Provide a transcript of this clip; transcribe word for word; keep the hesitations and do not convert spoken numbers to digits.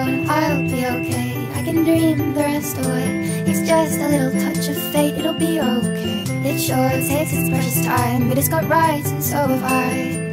on, I'll be okay. I can dream the rest away. It's just a little touch of fate, it'll be okay. It sure takes its precious time, but it's got rights and so have I.